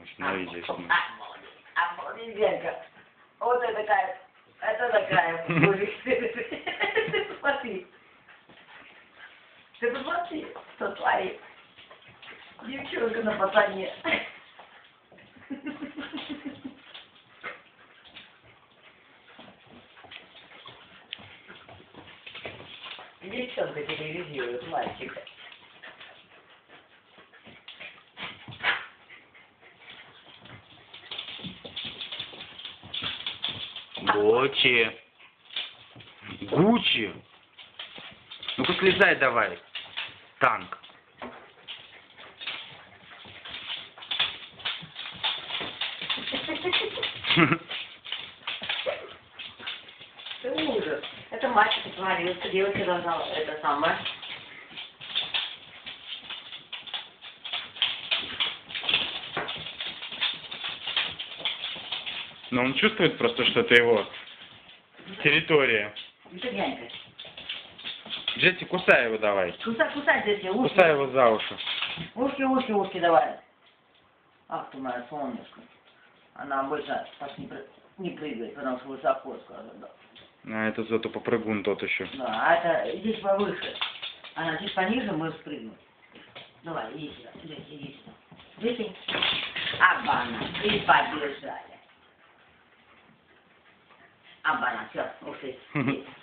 На видео сниму. Молодец, Генка. Вот это такая. Это такая. Ты посмотри. Ты посмотри, что творит. Девчонка на пацане. Девчонка телевизирует мальчика. Гуччи. Гуччи. Ну-ка слезай давай. Танк. Это ужас. Это мальчик отворился, девочка должна это самое. Но он чувствует просто, что это его территория. Это Генка. Джесси, кусай его давай. Кусай здесь, ушки. Кусай его за уши. Ушки давай. Ах ты моя солнышко. Она больше так не прыгает, потому что высоко, скажем, да. А это зато попрыгун тот еще. Да, а это здесь повыше. Она здесь пониже, мы спрыгнем. Давай, иди сюда, иди сюда. Здесь. Абана, и побежали. Абана, все, ушли.